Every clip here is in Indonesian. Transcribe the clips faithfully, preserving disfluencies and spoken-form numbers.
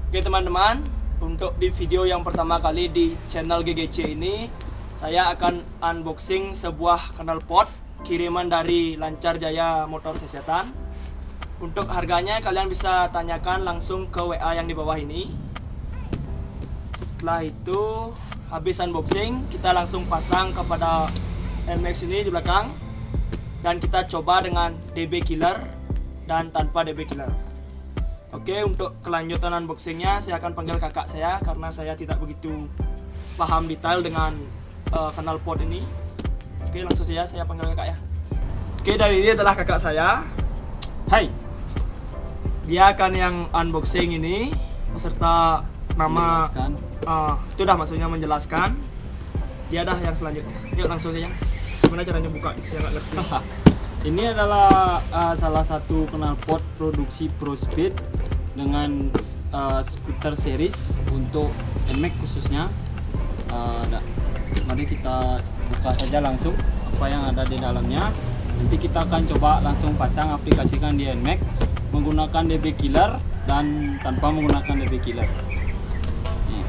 Oke teman-teman, untuk di video yang pertama kali di channel G G C ini, saya akan unboxing sebuah knalpot kiriman dari Lancar Jaya Motor Sesetan. Untuk harganya kalian bisa tanyakan langsung ke W A yang di bawah ini. Setelah itu, habis unboxing, kita langsung pasang kepada N M A X ini di belakang. Dan kita coba dengan D B killer dan tanpa D B killer. Oke, untuk kelanjutan unboxingnya saya akan panggil kakak saya karena saya tidak begitu paham detail dengan uh, knalpot ini. Oke, langsung saja saya panggil kakak ya. Oke, dari ini adalah kakak saya. Hai. Dia akan yang unboxing ini beserta nama. Uh, itu dah maksudnya menjelaskan. Dia dah yang selanjutnya. Yuk langsung saja. Gimana caranya buka? Saya nggak ngerti. Ini adalah uh, salah satu knalpot produksi ProSpeed dengan uh, skuter series untuk N M A X khususnya. Uh, nah, mari kita buka saja langsung apa yang ada di dalamnya. Nanti kita akan coba langsung pasang, aplikasikan di N M A X menggunakan D B killer dan tanpa menggunakan D B killer. Nih.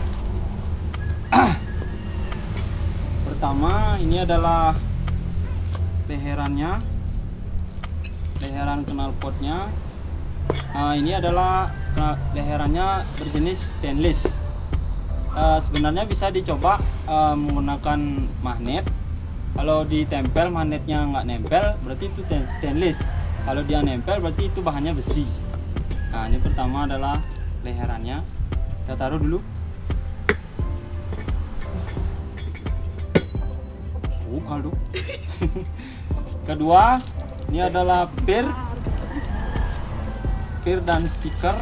Pertama, ini adalah leherannya. Leheran knalpotnya. Nah, ini adalah leherannya berjenis stainless. Uh, sebenarnya bisa dicoba uh, menggunakan magnet. Kalau ditempel magnetnya nggak nempel, berarti itu stainless. Kalau dia nempel, berarti itu bahannya besi. Nah, ini pertama adalah leherannya. Kita taruh dulu. Oh, kaldu. Kedua, ini adalah pir, pir dan stiker,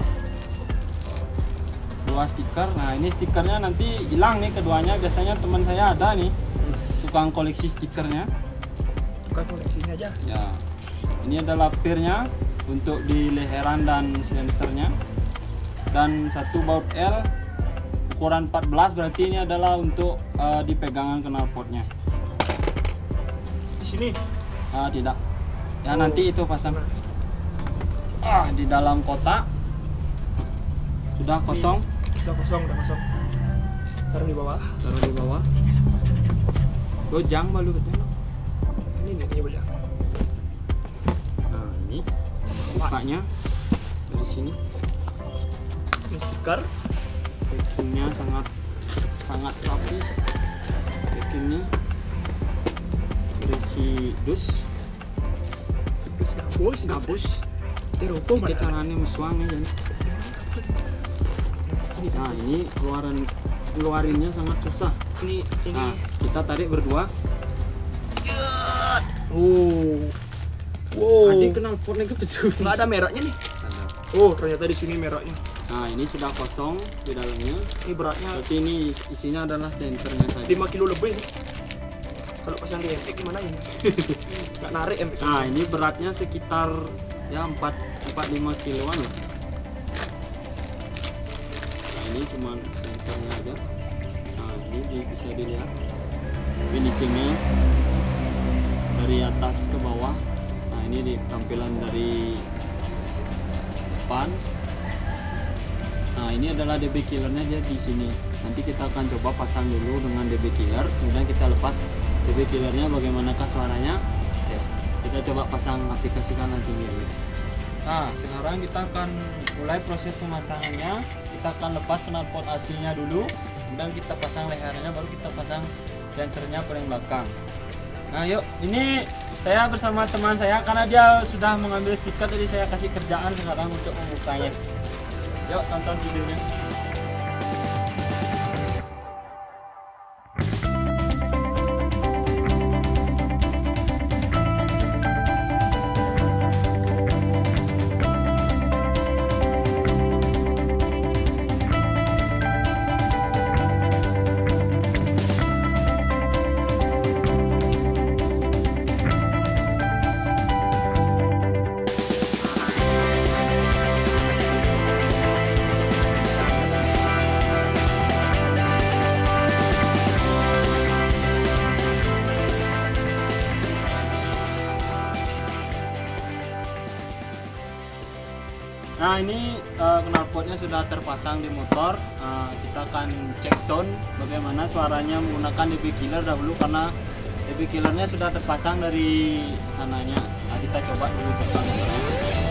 dua stiker. Nah, ini stikernya nanti hilang nih keduanya. Biasanya teman saya ada nih, tukang koleksi stikernya. Tukang koleksinya aja. Ya, ini adalah pirnya untuk di leheran dan sensernya. Dan satu baut L ukuran empat belas, berarti ini adalah untuk uh, di pegangan knalpotnya. Di sini? Ah, tidak. Ya, oh. Nanti itu pasang ah, di dalam kotak. Sudah kosong. Sudah kosong, sudah kosong. Taruh di bawah. Taruh di bawah. Gojang balu betul. Ini nih, ini boleh. Nah, ini bukanya dari sini. Ini stiker. Packingnya sangat sangat rapi. Packingnya berisi dus. Dus gabus. Gabus. Styrofoam. Ini caranya muswangnya jadi. Nah, ini keluaran keluarinnya sangat susah. Ini ini. Nah, kita tarik berdua. Oh. Wow. Ada knalpotnya kecil. Nggak ada mereknya nih. Ada. Oh, ternyata di sini mereknya. Nah, ini sudah kosong di dalamnya. Ini beratnya Berarti ini isinya adalah sensernya saja. lima kilo lebih nih. Kalau pasang di M X gimana ini? Nggak narik M X. Nah, ini beratnya sekitar ya empat sampai lima kiloan lah. Nah, ini cuma sensernya aja. Nah, ini di, bisa dilihat finishingnya dari atas ke bawah. Nah, ini di tampilan dari depan. Nah, ini adalah D B killernya dia di sini. Nanti kita akan coba pasang dulu dengan D B killer, kemudian kita lepas D B killernya bagaimanakah suaranya. Oke, kita coba pasang, aplikasikan langsung ya. Nah, sekarang kita akan mulai proses pemasangannya. Kita akan lepas knalpot aslinya dulu, kemudian kita pasang lehernya, baru kita pasang sensernya paling belakang. Nah, yuk, ini saya bersama teman saya karena dia sudah mengambil stiker, jadi saya kasih kerjaan sekarang untuk membukanya. Yuk, tonton videonya. Nah, ini uh, knalpotnya sudah terpasang di motor, uh, kita akan cek sound bagaimana suaranya menggunakan D B killer dahulu, karena D B killernya sudah terpasang dari sananya. Nah, kita coba dulu depan motornya.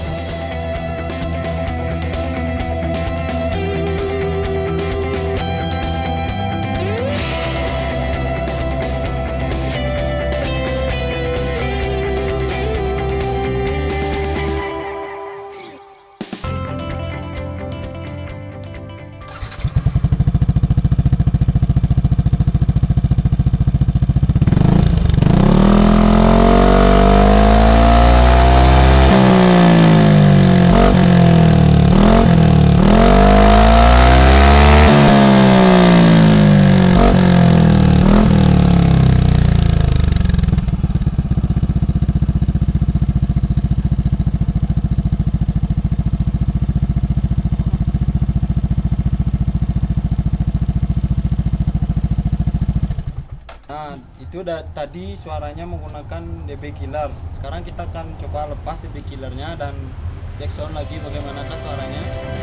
Nah, itu udah tadi suaranya menggunakan D B killer. Sekarang kita akan coba lepas D B killernya dan cek sound lagi bagaimanakah suaranya.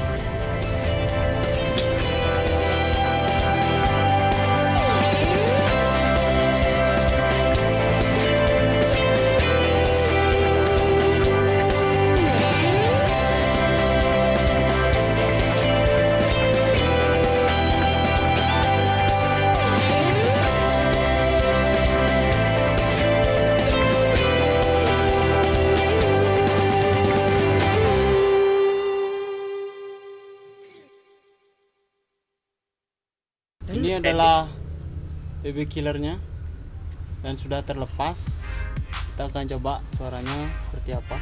Ini adalah D B killernya dan sudah terlepas. Kita akan coba suaranya seperti apa.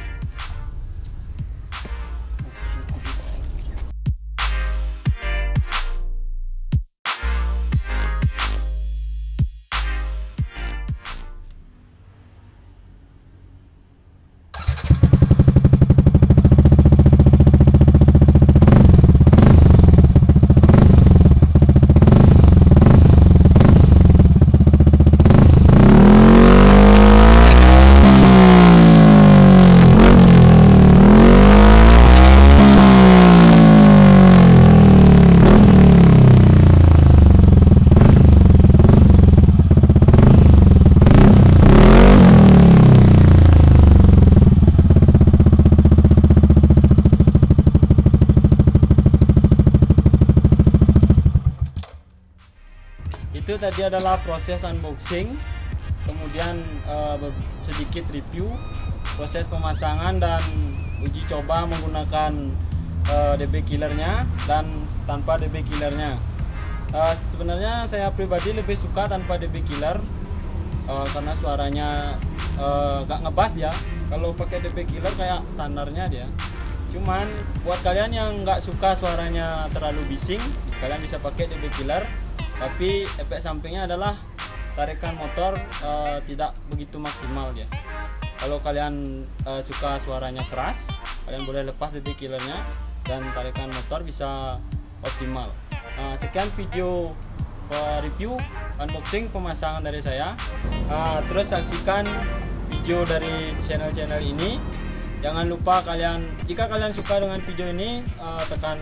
Itu tadi adalah proses unboxing, kemudian uh, sedikit review proses pemasangan dan uji coba menggunakan uh, D B killernya dan tanpa D B killernya. Uh, sebenarnya saya pribadi lebih suka tanpa D B killer uh, karena suaranya uh, gak ngebas ya. Kalau pakai D B killer kayak standarnya dia. Cuman buat kalian yang nggak suka suaranya terlalu bising, kalian bisa pakai D B killer. Tapi efek sampingnya adalah tarikan motor uh, tidak begitu maksimal ya. Kalau kalian uh, suka suaranya keras, kalian boleh lepas D B killernya dan tarikan motor bisa optimal. Uh, sekian video uh, review unboxing pemasangan dari saya. Uh, terus saksikan video dari channel-channel ini. Jangan lupa kalian, jika kalian suka dengan video ini, uh, tekan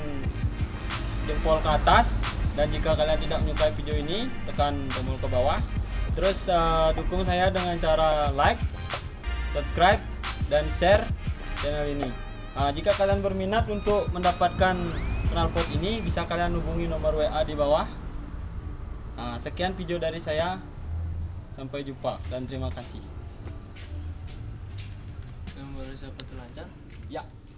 jempol ke atas. Dan jika kalian tidak menyukai video ini, tekan tombol ke bawah. Terus uh, dukung saya dengan cara like, subscribe, dan share channel ini. uh, Jika kalian berminat untuk mendapatkan knalpot ini, bisa kalian hubungi nomor W A di bawah. uh, Sekian video dari saya. Sampai jumpa dan terima kasih. Nomor siapa tuh lancar? Ya.